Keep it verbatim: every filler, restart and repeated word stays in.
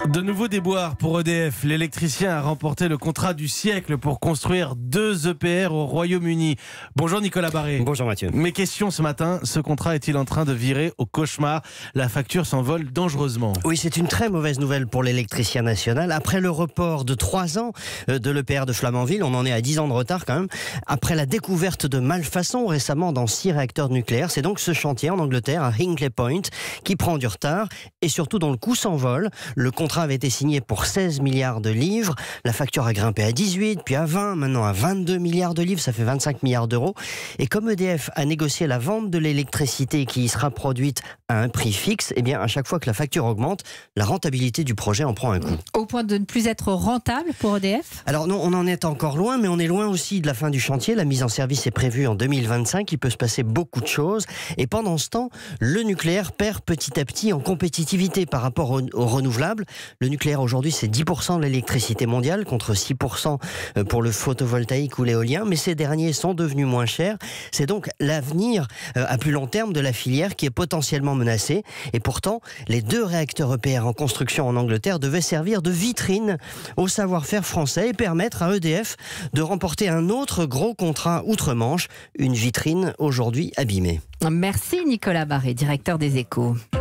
De nouveaux déboires pour E D F. L'électricien a remporté le contrat du siècle pour construire deux E P R au Royaume-Uni. Bonjour Nicolas Barré. Bonjour Mathieu. Mes questions ce matin, ce contrat est-il en train de virer au cauchemar? La facture s'envole dangereusement. Oui, c'est une très mauvaise nouvelle pour l'électricien national. Après le report de trois ans de l'E P R de Flamanville, on en est à dix ans de retard quand même. Après la découverte de malfaçons récemment dans six réacteurs nucléaires, c'est donc ce chantier en Angleterre, à Hinkley Point, qui prend du retard et surtout dont le coût s'envole. Le contrat avait été signé pour seize milliards de livres. La facture a grimpé à dix-huit, puis à vingt, maintenant à vingt-deux milliards de livres. Ça fait vingt-cinq milliards d'euros. Et comme E D F a négocié la vente de l'électricité qui y sera produite à un prix fixe, eh bien, à chaque fois que la facture augmente, la rentabilité du projet en prend un coup. Au point de ne plus être rentable pour E D F ? Alors non, on en est encore loin, mais on est loin aussi de la fin du chantier. La mise en service est prévue en deux mille vingt-cinq. Il peut se passer beaucoup de choses. Et pendant ce temps, le nucléaire perd petit à petit en compétitivité par rapport au, au renouvelable. Le nucléaire aujourd'hui, c'est dix pour cent de l'électricité mondiale contre six pour cent pour le photovoltaïque ou l'éolien, mais ces derniers sont devenus moins chers. C'est donc l'avenir à plus long terme de la filière qui est potentiellement menacé. Et pourtant, les deux réacteurs E P R en construction en Angleterre devaient servir de vitrine au savoir-faire français et permettre à E D F de remporter un autre gros contrat outre-Manche, une vitrine aujourd'hui abîmée. Merci Nicolas Barré, directeur des Échos.